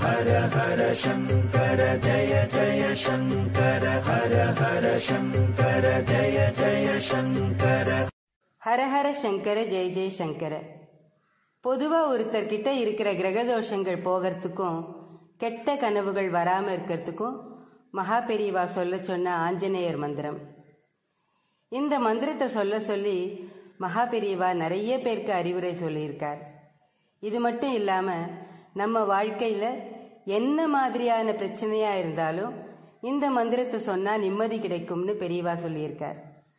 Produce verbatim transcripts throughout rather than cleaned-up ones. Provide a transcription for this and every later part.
ஹர ஹர சங்கர ஜய ஜய சங்கர ஹர ஹர சங்கர ஜய ஜய சங்கர. ஹர ஹர சங்கர ஜெய ஜெய சங்கர. பொதுவா ஒருத்தர்கிட்ட இருக்கிற கிரகதோஷங்கள் போகிறதுக்கும் கெட்ட கனவுகள் வராம இருக்கிறதுக்கும் மகா பெரியவா சொல்ல சொன்ன ஆஞ்சநேயர் மந்திரம். இந்த மந்திரத்தை சொல்ல சொல்லி மகா பெரியவா நிறைய பேருக்கு அறிவுரை சொல்லியிருக்கார். இது மட்டும் இல்லாம நம்ம வாழ்க்கையில என்ன மாதிரியான பிரச்சனையா இருந்தாலும் இந்த மந்திரத்தை சொன்னா நிம்மதி கிடைக்கும்னு பெரியவா சொல்லியிருக்கார்.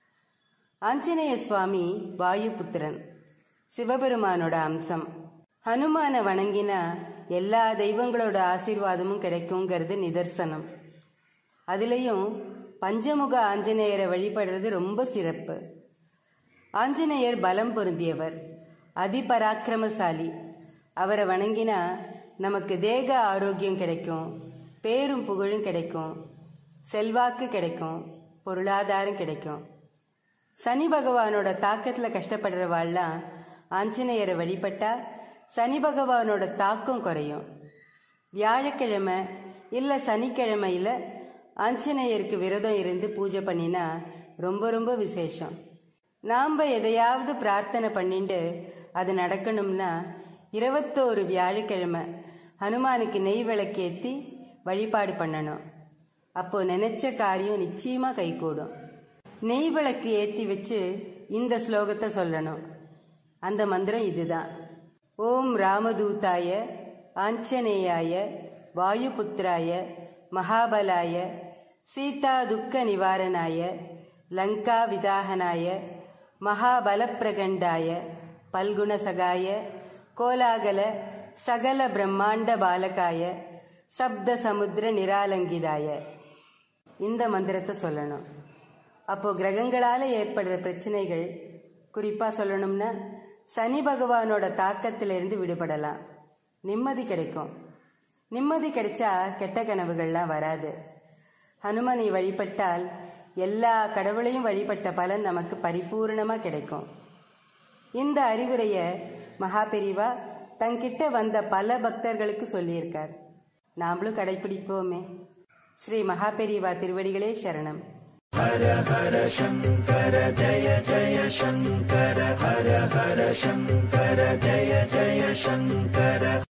ஆஞ்சநேய சுவாமி வாயுபுத்திரன், சிவபெருமானோட அம்சம். ஹனுமான வணங்கினா எல்லா தெய்வங்களோட ஆசீர்வாதமும் கிடைக்குங்கிறது நிதர்சனம். அதுலேயும் பஞ்சமுக ஆஞ்சநேயரை வழிபடுறது ரொம்ப சிறப்பு. ஆஞ்சநேயர் பலம் பொருந்தியவர், அதிபராக்கிரமசாலி. அவரை வணங்கினா நமக்கு தேக ஆரோக்கியம் கிடைக்கும், பேரும் புகழும் கிடைக்கும், செல்வாக்கு கிடைக்கும், பொருளாதாரம் கிடைக்கும். சனி பகவானோட தாக்கத்தில் கஷ்டப்படுறவாள்லாம் ஆஞ்சநேயரை வழிபட்டா சனி பகவானோட தாக்கம் குறையும். வியாழக்கிழமை இல்லை சனிக்கிழமையில் ஆஞ்சநேயருக்கு விரதம் இருந்து பூஜை பண்ணினா ரொம்ப ரொம்ப விசேஷம். நாம் எதையாவது பிரார்த்தனை பண்ணிட்டு அது நடக்கணும்னா இருபத்தோரு வியாழக்கிழமை ஹனுமானுக்கு நெய் விளக்கேற்றி வழிபாடு பண்ணணும். அப்போ நினைச்ச காரியம் நிச்சயமா கைகூடும். நெய் விளக்கு ஏற்றி வச்சு இந்த ஸ்லோகத்தை சொல்லணும். அந்த மந்திரம் இதுதான்: ஓம் ராமதூதாய ஆஞ்சநேயாய வாயுபுத்திராய மகாபலாய சீதா துக்க நிவாரணாய லங்கா விதாகனாய மகாபலப்பிரகண்டாய பல்குணசகாய கோலாகல சகல பிரம்மாண்ட பாலகாய சப்த சமுத்திர நிராலங்கிதாய. இந்த மந்திரத்தை சொல்லணும். அப்போ கிரகங்களால ஏற்படுற பிரச்சனைகள், குறிப்பா சொல்லணும்னா சனி பகவானோட தாக்கத்திலிருந்து விடுபடலாம், நிம்மதி கிடைக்கும். நிம்மதி கிடைச்சா கெட்ட கனவுகள்லாம் வராது. ஹனுமனை வழிபட்டால் எல்லா கடவுளையும் வழிபட்ட பலன் நமக்கு பரிபூர்ணமா கிடைக்கும். இந்த அறிவுரைய மகா பெரிவா தங்கிட்ட வந்த பல பக்தர்களுக்கு சொல்லியிருக்கார். நாமளும் கடைபிடிப்போமே. ஸ்ரீ மகா பெரிவா திருவடிகளே சரணம். ஹர ஹர சங்கர ஜய ஜய சங்கர ஹர ஹர சங்கர ஜய ஜய சங்கர.